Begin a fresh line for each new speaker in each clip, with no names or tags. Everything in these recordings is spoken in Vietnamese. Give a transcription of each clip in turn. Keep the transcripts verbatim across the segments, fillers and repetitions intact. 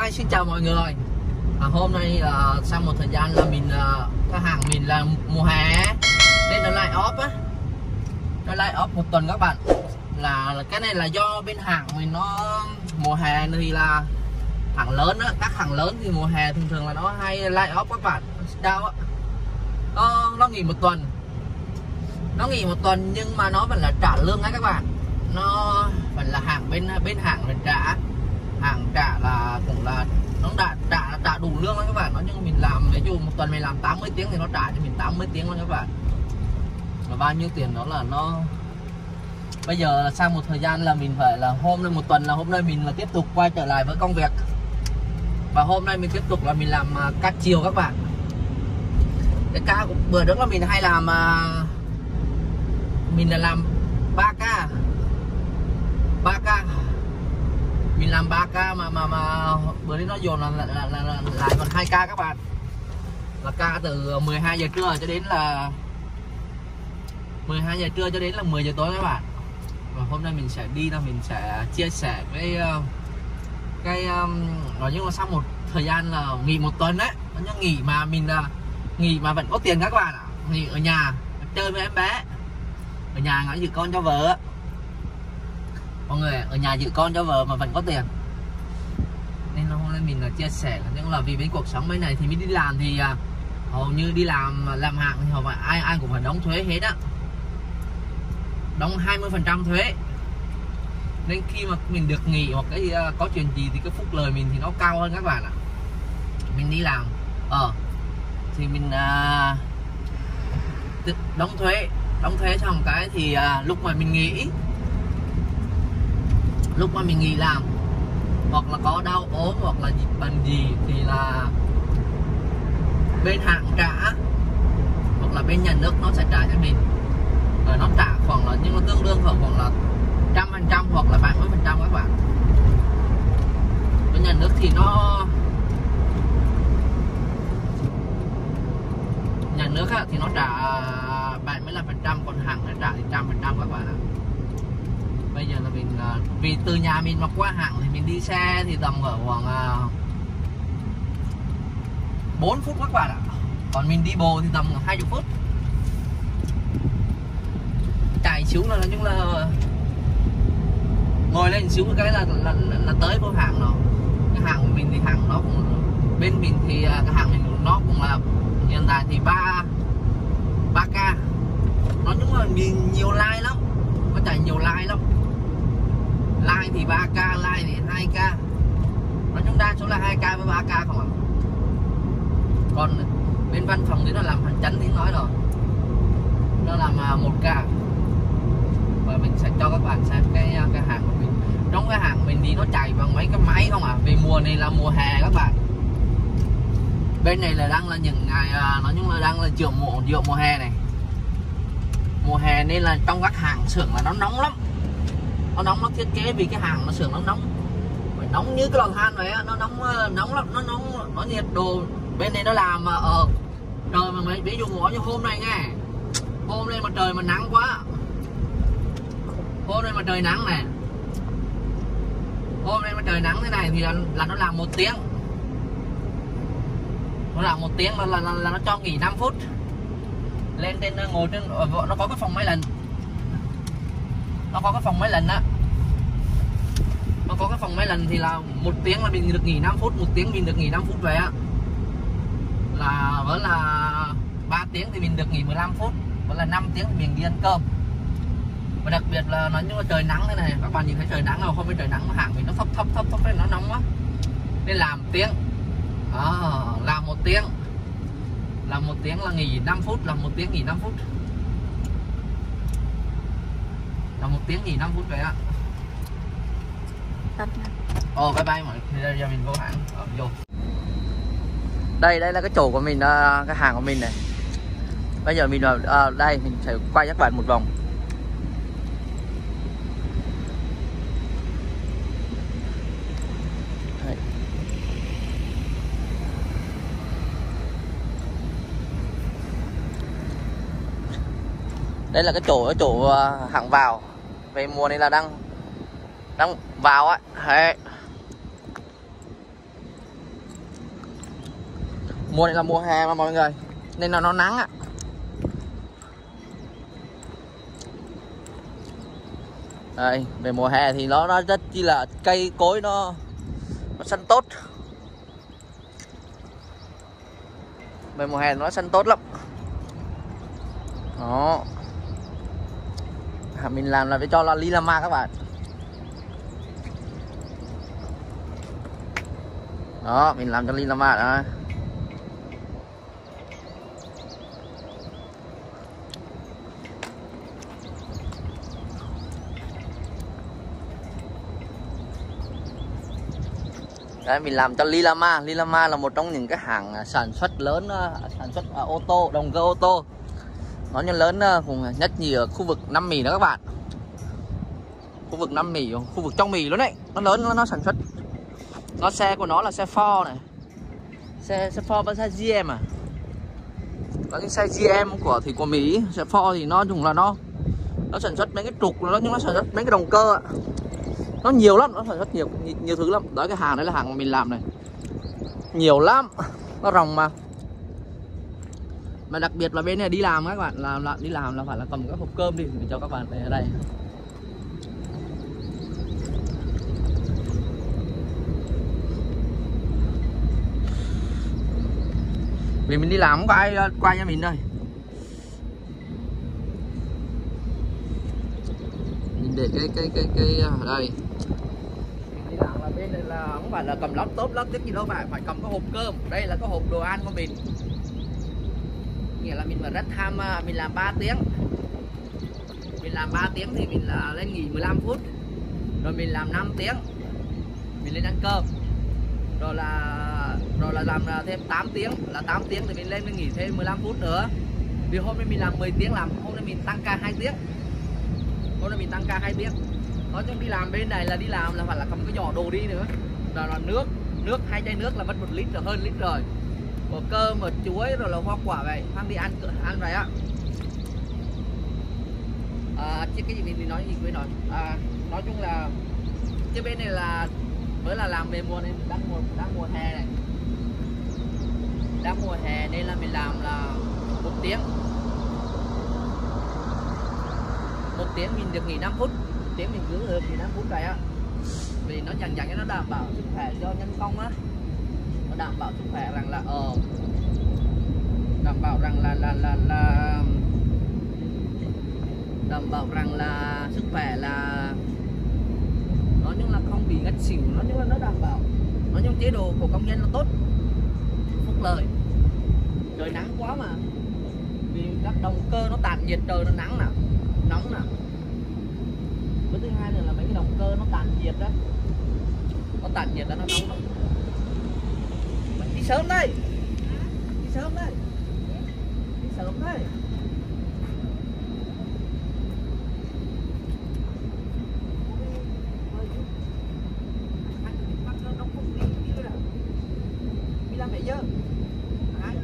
Hi, xin chào mọi người. à, Hôm nay uh, sau một thời gian là mình uh, cái hàng mình là mùa hè nên nó lại off á, nó lại off một tuần các bạn. Là, là cái này là do bên hàng mình nó mùa hè thì là hàng lớn á, các hàng lớn thì mùa hè thường thường là nó hay lại off các bạn. Đau á, nó, nó nghỉ một tuần, nó nghỉ một tuần nhưng mà nó vẫn là trả lương á các bạn. Nó vẫn là hàng bên bên hàng mình trả, hàng trả là cũng là nó đã trả trả đủ lương đó các bạn. Nó nhưng mình làm ví dụ một tuần mình làm tám mươi tiếng thì nó trả cho mình tám mươi tiếng luôn các bạn. Và bao nhiêu tiền đó là nó bây giờ sau một thời gian là mình phải là hôm nay một tuần là hôm nay mình là tiếp tục quay trở lại với công việc. Và hôm nay mình tiếp tục là mình làm uh, ca chiều các bạn. Cái ca của bữa trước là mình hay làm uh, mình là làm ba ca ba ca mình làm ba ca mà mà mà bữa nay nó dồn là, là, là, là, là lại còn hai ca các bạn. Là ca từ mười hai giờ trưa cho đến là mười hai giờ trưa cho đến là mười giờ tối các bạn. Và hôm nay mình sẽ đi là mình sẽ chia sẻ với cái um, nói chung là sau một thời gian là nghỉ một tuần đấy, nó nghỉ mà mình là nghỉ mà vẫn có tiền các bạn ạ. Nghỉ ở nhà chơi với em bé, ở nhà ngồi giữ con cho vợ mọi người, ở nhà giữ con cho vợ mà vẫn có tiền. Nên hôm nay mình là chia sẻ là nhưng là vì với cuộc sống bên này thì mình đi làm thì uh, hầu như đi làm làm hàng thì hầu ai ai cũng phải đóng thuế hết á, đóng hai mươi phần trăm thuế. Nên khi mà mình được nghỉ hoặc cái uh, có chuyện gì thì cái phúc lời mình thì nó cao hơn các bạn ạ. Mình đi làm ờ thì mình uh, đóng thuế đóng thuế xong cái thì uh, lúc mà mình nghỉ lúc mà mình nghỉ làm hoặc là có đau ốm hoặc là dịch bệnh gì thì là bên hãng trả hoặc là bên nhà nước nó sẽ trả cho mình. Rồi nó trả khoảng là nhưng nó tương đương khoảng khoảng là trăm phần trăm hoặc là bảy mươi phần trăm các bạn. Bên nhà nước thì nó nhà nước á, thì nó trả bảy mươi lăm phần trăm, còn hãng nó trả thì trăm phần trăm các bạn ạ. Bây giờ là mình vì từ nhà mình mà qua hãng thì mình đi xe thì tầm ở khoảng bốn phút các bạn ạ. Còn mình đi bộ thì tầm hai mươi phút. Chạy xíu là nhưng là ngồi lên xíu cái là là, là, là tới của hãng nó. Cái hãng của mình thì hãng nó cũng bên mình thì cái hãng mình nó cũng là hiện tại thì ba ba ca. Nói chung là mình nhiều like lắm, có chạy nhiều like lắm. Like thì ba ca, like thì hai ca. Nói chung đa số là hai ca với ba ca không ạ. Còn bên văn phòng thì nó làm hành chánh thì nói rồi, nó làm một ca. Và mình sẽ cho các bạn xem cái cái hàng của mình. Trong cái hàng mình thì nó chạy bằng mấy cái máy không à. Vì mùa này là mùa hè các bạn. Bên này là đang là những ngày nói chung là đang là chiều mùa chiều mùa hè này. Mùa hè nên là trong các hàng xưởng là nó nóng lắm. Nó nóng, nó thiết kế vì cái hàng nó xưởng nó nóng, phải nóng như cái lò than vậy á, nó nóng nóng lắm, nó nóng, nó nhiệt độ bên này nó làm mà ở trời mà mấy ví dụ như hôm nay nghe, hôm nay mà trời mà nắng quá, hôm nay mà trời nắng này, hôm nay mà trời nắng thế này thì là, là nó làm một tiếng, nó làm một tiếng là, là, là, là nó cho nghỉ năm phút. Lên trên ngồi trên nó có cái phòng máy lạnh, nó có cái phòng máy lạnh á, nó có cái phòng máy lạnh thì là một tiếng là mình được nghỉ năm phút, một tiếng mình được nghỉ năm phút vậy á, là vẫn là ba tiếng thì mình được nghỉ mười lăm phút, vẫn là năm tiếng thì mình đi ăn cơm. Và đặc biệt là nói như là trời nắng thế này, các bạn nhìn thấy trời nắng không? Không biết trời nắng mà hạng mình nó thấp thấp thấp thấp nó nóng quá nên làm tiếng à, làm một tiếng làm một tiếng là nghỉ năm phút, làm một tiếng nghỉ năm phút, là một tiếng nghỉ năm phút vậy á. Ồ bye bye mọi người, giờ mình vô hãng ờ, vô. Đây đây là cái chỗ của mình, cái hàng của mình này. Bây giờ mình vào à, đây mình sẽ quay các bạn một vòng. Đây. Đây là cái chỗ cái chỗ hàng vào. Về mùa này là đang đang vào á. Đấy. Mùa này là mùa hè mà mọi người, nên là nó nắng ạ. Đây, về mùa hè thì nó, nó rất chi là cây cối nó nó xanh tốt. Về mùa hè nó xanh tốt lắm. Đó. À, mình làm là để cho là Lillama các bạn. Đó, mình làm cho Lillama đó. Đấy, mình làm cho Lillama. Lillama là một trong những cái hãng sản xuất lớn, sản xuất ô tô, động cơ ô tô. Nó nhân lớn vùng nhất nhì ở khu vực Nam Mỹ đó các bạn. Khu vực Nam Mỹ, khu vực trong Mỹ luôn đấy. Nó lớn, nó, nó sản xuất. Nó xe của nó là xe Ford này. Xe xe Ford và xe giê em à. Có cái xe giê em của thì của Mỹ, xe Ford thì nó dùng là nó nó sản xuất mấy cái trục, nó nhưng nó sản xuất mấy cái động cơ ạ. Nó nhiều lắm, nó sản xuất nhiều nhiều thứ lắm. Đó, cái hàng đấy là hàng mình làm này. Nhiều lắm. Nó rồng mà. Mà đặc biệt là bên này đi làm các bạn, làm là đi làm là phải là cầm các hộp cơm đi để cho các bạn ở đây. Vì mình đi làm không có ai qua cho mình đây. Mình để cái cái cái cái ở đây. Mình đi làm là bên này là không phải là cầm laptop laptop gì đâu, phải phải cầm cái hộp cơm. Đây là cái hộp đồ ăn của mình. Nghĩa là mình phải rất tham, mình làm ba tiếng. Mình làm ba tiếng thì mình là lên nghỉ mười lăm phút. Rồi mình làm năm tiếng. Mình lên ăn cơm. Rồi là rồi là làm thêm tám tiếng, là tám tiếng thì mình lên mình nghỉ thêm mười lăm phút nữa. Vì hôm nay mình làm mười tiếng, làm hôm nay mình tăng ca hai tiếng. Hôm nay mình tăng ca hai tiếng. Nói chung đi làm bên này là đi làm là phải là cầm cái giỏ đồ đi nữa. Rồi là nước, nước hai chai nước là mất một lít rồi, hơn lít rồi. Có cơm, một chuối rồi là hoa quả vậy, mang đi ăn ăn vậy á. À, chứ cái gì mình, mình nói gì quên rồi. À, nói chung là cái bên này là mới là làm về mùa này, đang mùa đang mùa hè này, đang mùa hè nên là mình làm là một tiếng, một tiếng mình được nghỉ năm phút, một tiếng mình cứ được nghỉ năm phút vậy á. Vì nó chẳng chẳng nó đảm bảo sức khỏe cho nhân công á, nó đảm bảo sức khỏe rằng là ờ đảm bảo rằng là là là là đảm bảo rằng là sức khỏe là nói chung là không bị ngất xỉu, nói chung là nó đảm bảo, nói chung chế độ của công nhân là tốt, phúc lợi. Trời nắng quá mà, vì các động cơ nó tản nhiệt, trời nó nắng nè, nóng nè. Cái thứ hai nữa là mấy cái động cơ nó tản nhiệt đó, nó tản nhiệt đó, nó nóng đó. Mình đi sớm đây, đi sớm đây, đi sớm đây. Mẹ chứ ai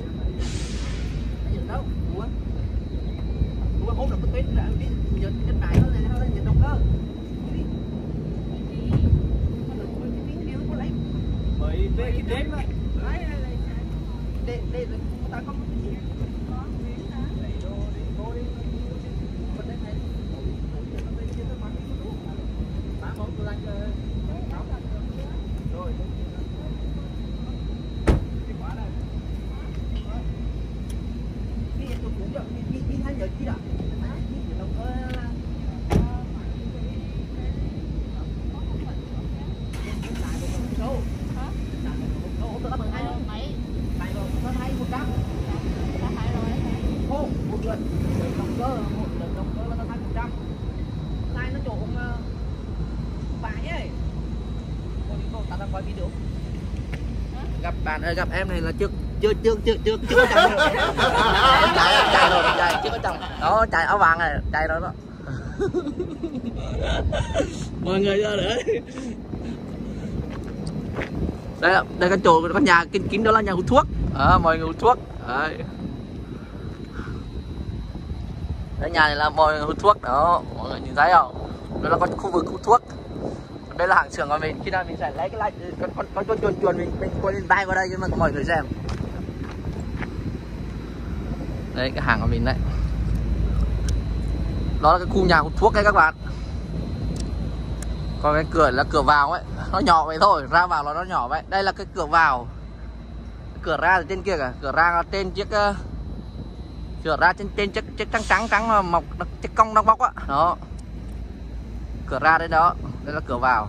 đâu ủa ủa hôm nào tôi là biết giờ cái này nó là nó là động cơ bởi về cái đếm đấy để để ta có cái gì để đồ đi cô đi bên đây thấy ba món tôi ăn rồi giờ chỉ đó động cơ số số tôi đã mười hai rồi mấy này rồi có hai một trăm đã hai rồi không một lần động cơ một lần động cơ là hai một trăm này nó chỗ không phải ấy cô đi cô ta đang quay video gặp bạn ơi, gặp em này là trước chưa chưa chưa chưa chưa có chồng chạy chạy rồi chạy chưa có chồng đó, chạy áo vàng này chạy rồi đó. Mọi người ra đấy, đây đây cái chỗ có nhà kín kín đó là nhà hút thuốc à, mọi người hút thuốc đấy. Đây nhà này là mọi người hút thuốc đó, mọi người nhìn thấy không, đó là có khu vực hút thuốc. Đây là hàng xưởng của mình, khi nào mình sẽ lấy cái lạnh con con con chuồn chuồn mình mình quay lên tay vào đây cho mà mọi người xem. Đấy cái hàng của mình đấy. Đó là cái khu nhà hút thuốc đấy các bạn. Còn cái cửa là cửa vào ấy, nó nhỏ vậy thôi, ra vào là nó nhỏ vậy. Đây là cái cửa vào. Cửa ra ở trên kia cả, cửa ra trên chiếc uh, cửa ra trên trên chiếc chiếc trắng trắng trắng mà mọc chiếc cong đang bóc á. Đó. Cửa ra đấy đó, đây là cửa vào.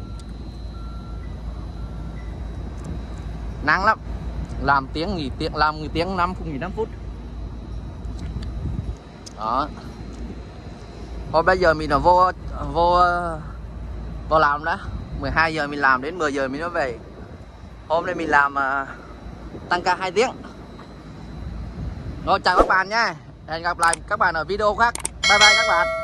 Nắng lắm. Làm tiếng nghỉ tiếng làm nghỉ tiếng năm phút nghỉ năm phút. Đó. Thôi bây giờ mình là vô vô vô làm đó. mười hai giờ mình làm đến mười giờ mình mới về. Hôm nay mình làm uh, tăng ca hai tiếng. Rồi chào các bạn nha. Hẹn gặp lại các bạn ở video khác. Bye bye các bạn.